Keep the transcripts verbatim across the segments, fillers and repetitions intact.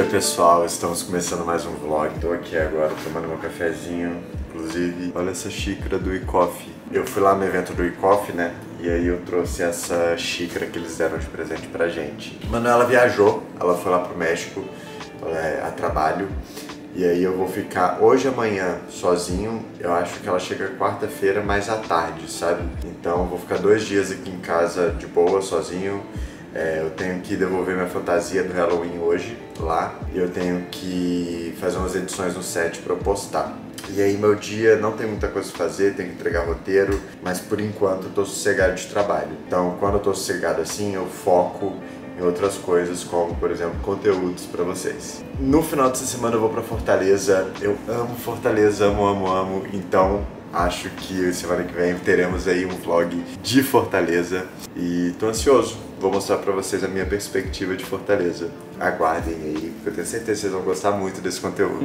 dia, pessoal, estamos começando mais um vlog. Tô aqui agora tomando meu cafezinho. Inclusive, olha essa xícara do iCoffee. Eu fui lá no evento do iCoffee, né? E aí eu trouxe essa xícara que eles deram de presente pra gente. Manuela viajou, ela foi lá pro México é, a trabalho. E aí eu vou ficar hoje e amanhã sozinho. Eu acho que ela chega quarta-feira mais à tarde, sabe? Então eu vou ficar dois dias aqui em casa de boa, sozinho. É, eu tenho que devolver minha fantasia do Halloween hoje lá. E eu tenho que fazer umas edições no set pra eu postar. E aí meu dia não tem muita coisa pra fazer, tenho que entregar roteiro, mas por enquanto eu tô sossegado de trabalho. Então quando eu tô sossegado assim, eu foco em outras coisas, como por exemplo conteúdos pra vocês. No final dessa semana eu vou pra Fortaleza. Eu amo Fortaleza, amo, amo, amo. Então acho que semana que vem teremos aí um vlog de Fortaleza. E tô ansioso, vou mostrar pra vocês a minha perspectiva de Fortaleza. Aguardem aí, porque eu tenho certeza que vocês vão gostar muito desse conteúdo.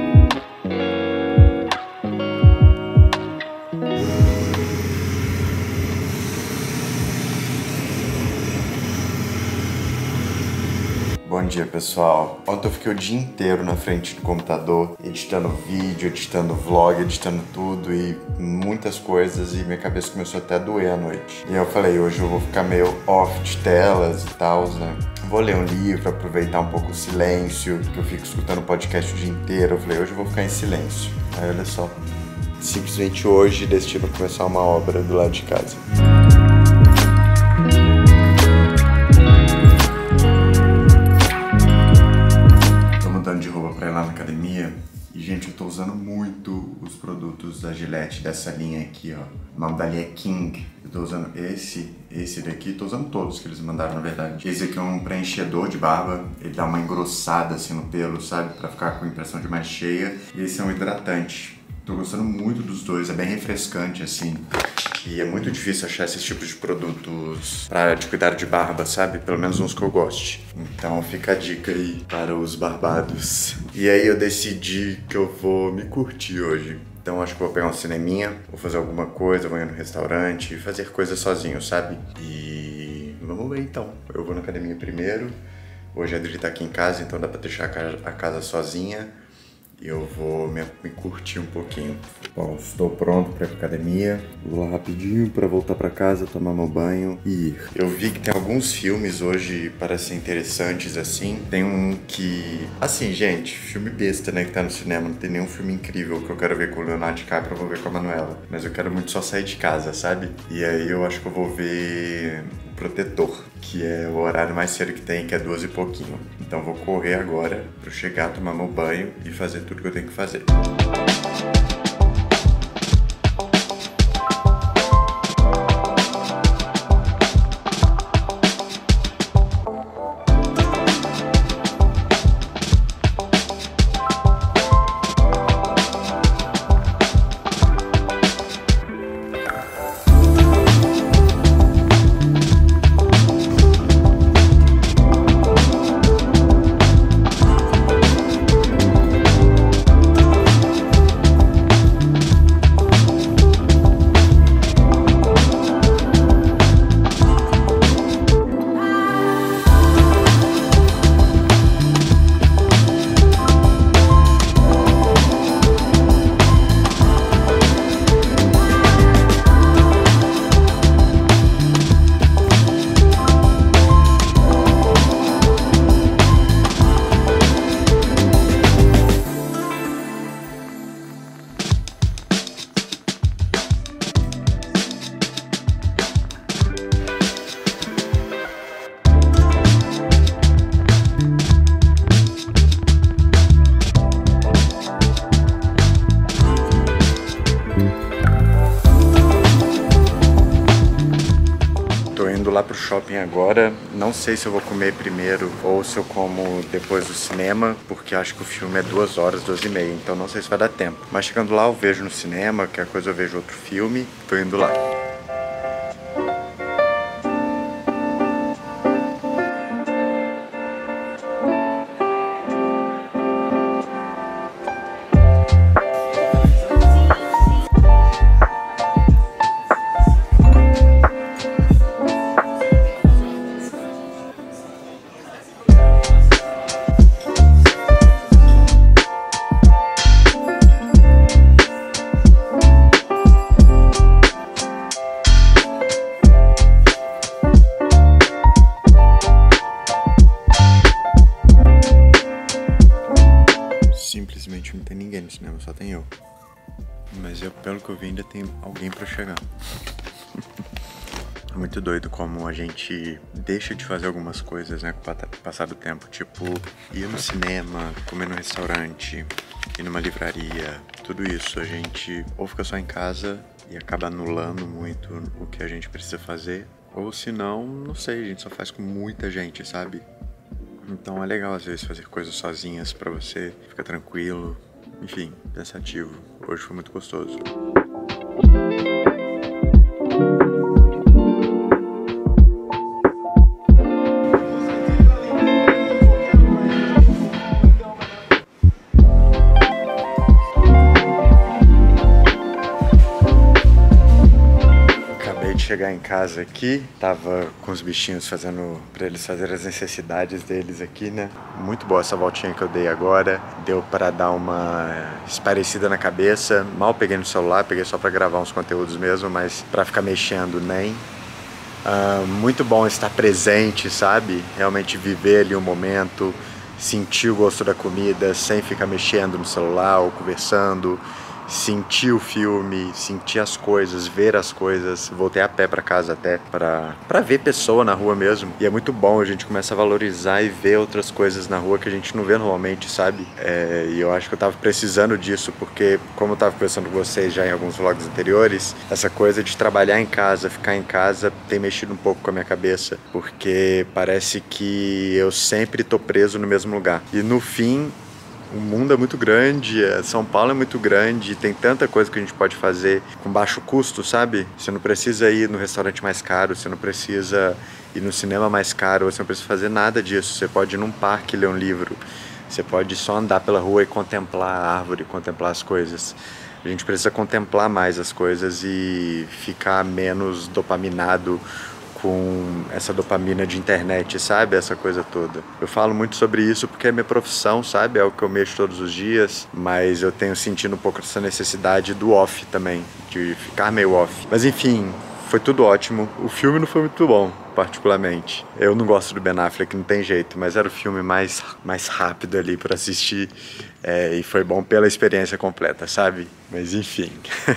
Bom dia, pessoal. Ontem eu fiquei o dia inteiro na frente do computador, editando vídeo, editando vlog, editando tudo e muitas coisas, e minha cabeça começou até a doer à noite. E eu falei, hoje eu vou ficar meio off de telas e tal, né? Vou ler um livro, aproveitar um pouco o silêncio, que eu fico escutando podcast o dia inteiro. Eu falei, hoje eu vou ficar em silêncio. Aí olha só, simplesmente hoje decidi começar uma obra do lado de casa. Lá na academia e, gente, eu tô usando muito os produtos da Gillette dessa linha aqui, ó. O nome da linha é King. Eu tô usando esse, esse daqui, tô usando todos que eles mandaram, na verdade. Esse aqui é um preenchedor de barba, ele dá uma engrossada assim no pelo, sabe? Pra ficar com a impressão de mais cheia. E esse é um hidratante. Tô gostando muito dos dois, é bem refrescante, assim. E é muito difícil achar esses tipos de produtos para de cuidar de barba, sabe? Pelo menos uns que eu goste. Então fica a dica aí para os barbados. E aí eu decidi que eu vou me curtir hoje. Então acho que vou pegar um cineminha, vou fazer alguma coisa, vou ir no restaurante, fazer coisas sozinho, sabe? E vamos ver então. Eu vou na academia primeiro. Hoje a Adri tá aqui em casa, então dá pra deixar a casa sozinha. E eu vou me, me curtir um pouquinho. Bom, estou pronto para ir pra academia. Vou lá rapidinho para voltar para casa, tomar meu banho e ir. Eu vi que tem alguns filmes hoje parecem interessantes assim. Tem um que... Assim, gente, filme besta, né, que tá no cinema. Não tem nenhum filme incrível que eu quero ver com o Leonardo DiCaprio, eu vou ver com a Manuela. Mas eu quero muito só sair de casa, sabe? E aí eu acho que eu vou ver Protetor, que é o horário mais cedo que tem, que é duas e pouquinho. Então vou correr agora pra eu chegar, tomar meu banho e fazer tudo que eu tenho que fazer. Lá pro shopping agora, não sei se eu vou comer primeiro ou se eu como depois do cinema, porque acho que o filme é duas horas, duas e meia, então não sei se vai dar tempo. Mas chegando lá eu vejo no cinema, qualquer coisa eu vejo outro filme, tô indo lá. tem eu. Mas eu, pelo que eu vi, ainda tem alguém pra chegar. É muito doido como a gente deixa de fazer algumas coisas, né, com o passar do tempo. Tipo, ir no cinema, comer no restaurante, ir numa livraria. Tudo isso a gente ou fica só em casa e acaba anulando muito o que a gente precisa fazer. Ou se não, não sei, a gente só faz com muita gente, sabe? Então é legal às vezes fazer coisas sozinhas pra você, ficar tranquilo. Enfim, pensativo. Hoje foi muito gostoso. Chegar em casa aqui, tava com os bichinhos fazendo pra eles fazerem as necessidades deles aqui, né? Muito boa essa voltinha que eu dei agora, deu para dar uma esparecida na cabeça. Mal peguei no celular, peguei só para gravar uns conteúdos mesmo, mas para ficar mexendo nem. Uh, muito bom estar presente, sabe? Realmente viver ali o momento, sentir o gosto da comida sem ficar mexendo no celular ou conversando. Sentir o filme, sentir as coisas, ver as coisas. Voltei a pé pra casa até pra, pra ver pessoa na rua mesmo. E é muito bom, a gente começa a valorizar e ver outras coisas na rua que a gente não vê normalmente, sabe? É, e eu acho que eu tava precisando disso, porque como eu tava conversando com vocês já em alguns vlogs anteriores, essa coisa de trabalhar em casa, ficar em casa, tem mexido um pouco com a minha cabeça, porque parece que eu sempre tô preso no mesmo lugar. E no fim, o mundo é muito grande, São Paulo é muito grande, tem tanta coisa que a gente pode fazer com baixo custo, sabe? Você não precisa ir no restaurante mais caro, você não precisa ir no cinema mais caro, você não precisa fazer nada disso. Você pode ir num parque ler um livro, você pode só andar pela rua e contemplar a árvore, contemplar as coisas. A gente precisa contemplar mais as coisas e ficar menos dopaminado com essa dopamina de internet, sabe? Essa coisa toda. Eu falo muito sobre isso porque é minha profissão, sabe? É o que eu mexo todos os dias, mas eu tenho sentido um pouco essa necessidade do off também, de ficar meio off. Mas enfim, foi tudo ótimo. O filme não foi muito bom, particularmente. Eu não gosto do Ben Affleck, não tem jeito, mas era o filme mais, mais rápido ali para assistir, é, e foi bom pela experiência completa, sabe? Mas enfim.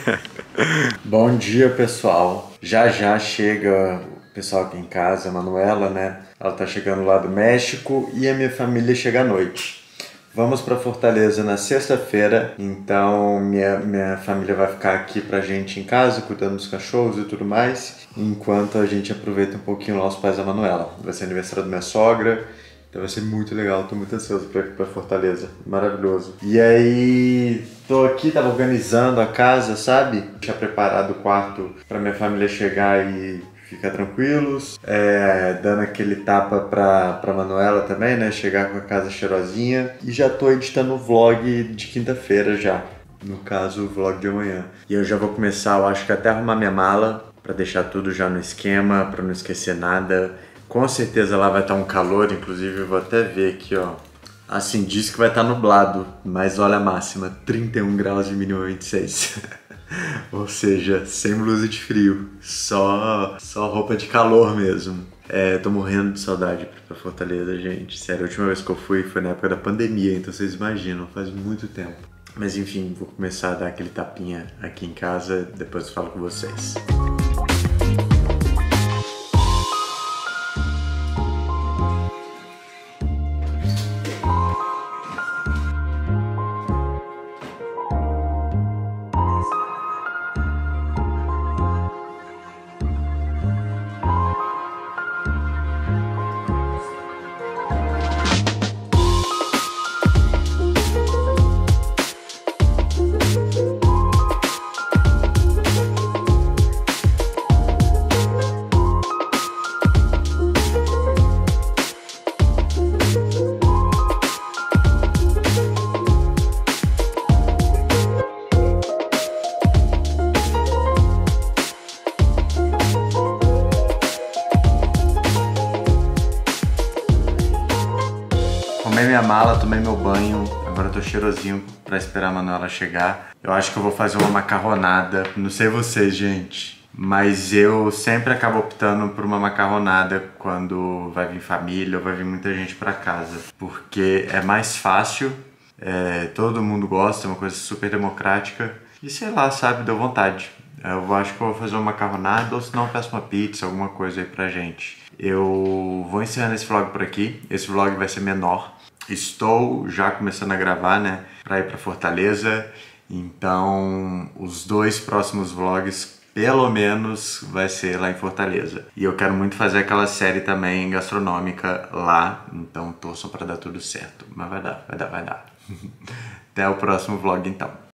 Bom dia, pessoal. Já já chega o pessoal aqui em casa, a Manuela, né? Ela tá chegando lá do México e a minha família chega à noite. Vamos para Fortaleza na sexta-feira, então minha, minha família vai ficar aqui pra gente em casa, cuidando dos cachorros e tudo mais, enquanto a gente aproveita um pouquinho lá os pais da Manuela. Vai ser aniversário da minha sogra, então vai ser muito legal, tô muito ansioso pra ir pra Fortaleza, maravilhoso. E aí, tô aqui, tava organizando a casa, sabe? Tinha preparado o quarto pra minha família chegar e ficar tranquilos, é, dando aquele tapa pra, pra Manuela também, né? Chegar com a casa cheirosinha. E já tô editando o vlog de quinta-feira já, no caso o vlog de amanhã. E eu já vou começar, eu acho que até arrumar minha mala, pra deixar tudo já no esquema, pra não esquecer nada. Com certeza lá vai estar um calor, inclusive eu vou até ver aqui, ó. Assim, diz que vai estar nublado, mas olha a máxima, trinta e um graus e mínima vinte e seis. Ou seja, sem blusa de frio, só, só roupa de calor mesmo. É, tô morrendo de saudade pra Fortaleza, gente. Sério, a última vez que eu fui foi na época da pandemia, então vocês imaginam, faz muito tempo. Mas enfim, vou começar a dar aquele tapinha aqui em casa, depois eu falo com vocês. Arrumei minha mala, tomei meu banho, agora eu tô cheirosinho pra esperar a Manuela chegar. Eu acho que eu vou fazer uma macarronada, não sei vocês, gente, mas eu sempre acabo optando por uma macarronada quando vai vir família ou vai vir muita gente pra casa, porque é mais fácil, É, todo mundo gosta, é uma coisa super democrática. E sei lá, sabe, deu vontade. Eu acho que eu vou fazer uma macarronada ou se não eu peço uma pizza, alguma coisa aí pra gente. Eu vou encerrando esse vlog por aqui. Esse vlog vai ser menor. Estou já começando a gravar, né, pra ir pra Fortaleza. Então, os dois próximos vlogs, pelo menos, vai ser lá em Fortaleza. E eu quero muito fazer aquela série também gastronômica lá. Então, torçam pra dar tudo certo. Mas vai dar, vai dar, vai dar. Até o próximo vlog, então.